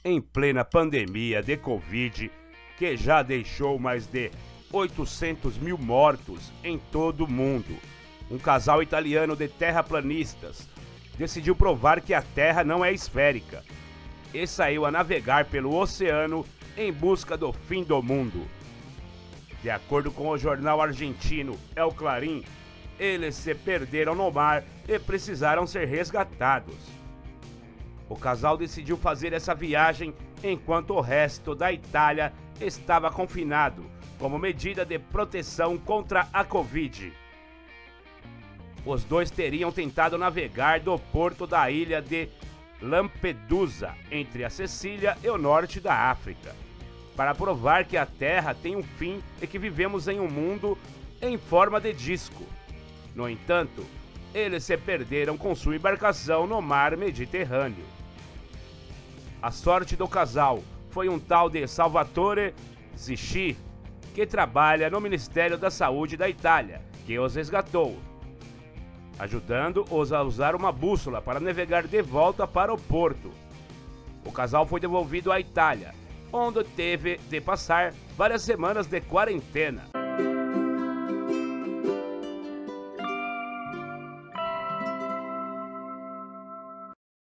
em plena pandemia de Covid, que já deixou mais de 800 mil mortos em todo o mundo. Um casal italiano de terraplanistas decidiu provar que a Terra não é esférica e saiu a navegar pelo oceano em busca do fim do mundo. De acordo com o jornal argentino El Clarín, eles se perderam no mar e precisaram ser resgatados. O casal decidiu fazer essa viagem enquanto o resto da Itália estava confinado, como medida de proteção contra a Covid. Os dois teriam tentado navegar do porto da ilha de Lampedusa, entre a Sicília e o norte da África, para provar que a Terra tem um fim e que vivemos em um mundo em forma de disco. No entanto, eles se perderam com sua embarcação no mar Mediterrâneo. A sorte do casal foi um tal de Salvatore Zischi, que trabalha no Ministério da Saúde da Itália, que os resgatou, ajudando-os a usar uma bússola para navegar de volta para o porto. O casal foi devolvido à Itália, onde teve de passar várias semanas de quarentena.